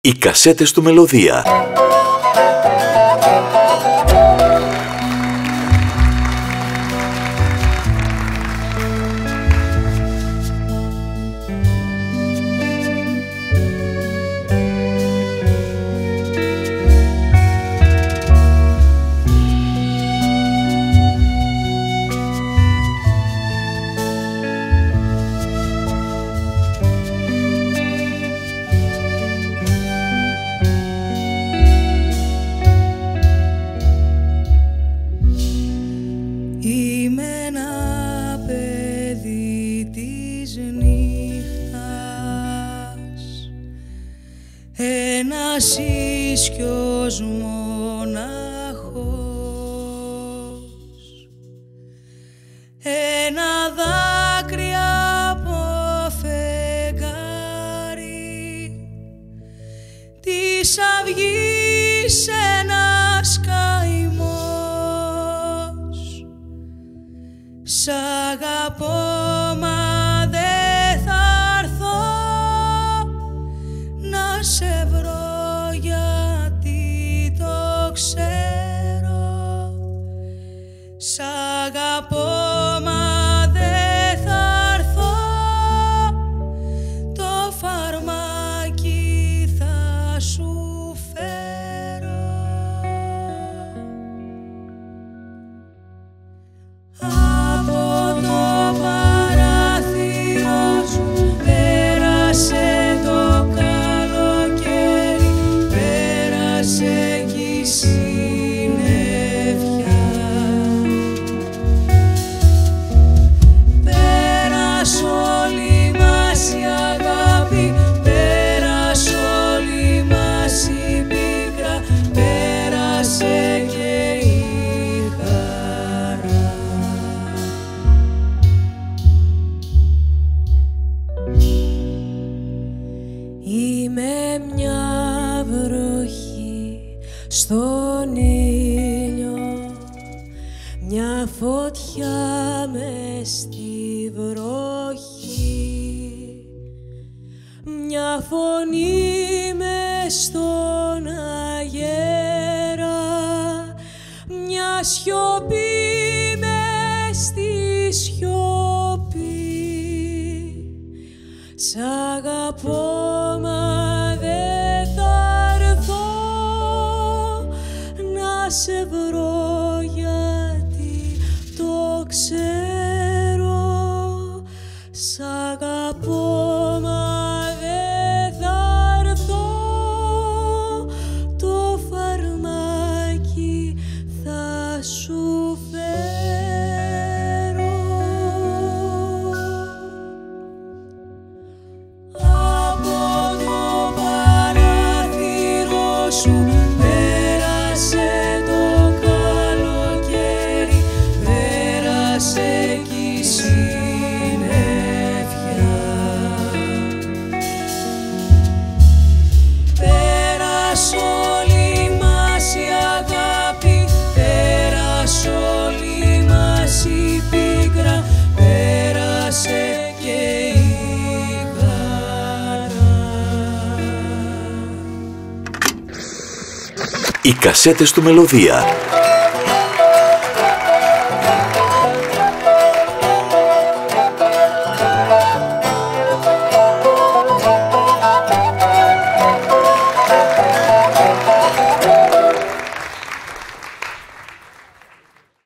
Οι κασέτες του Μελωδία. Ένας ίσιος μοναχός, ένα δάκρυ από φεγγάρι, της αυγής ένας καημός. Σ' αγαπώ μα δε θα έρθω να σε βρω, γιατί το ξέρω. Σ' αγαπώ μα δε θα έρθω, το φαρμάκι θα σου φέρω. Από το παράθυρο σου πέρασε το καλοκαίρι, πέρασε κι η συννεφιά. Πέρασε όλη μας η αγάπη, πέρασε όλη μας η πίκρα, πέρασε και η χαρά. Είμαι μια βροχή στον ήλιο, μια φωτιά μες στη βροχή, μια φωνή μες στον αγέρα, μια σιωπή μες στη σιωπή. Σ' αγαπώ μα δε θα έρθω να σε βρω, γιατί το ξέρω. Σ' αγαπώ μα δε θα έρθω, το φαρμάκι θα σου φέρω. Από το παράθυρο σου πέρασε το καλοκαίρι, πέρασε κι η συννεφιά. Πέρασε όλη μας η αγάπη, πέρασε όλη μας η πίκρα, πέρασε και η χαρά. Οι κασέτες του Μελωδία.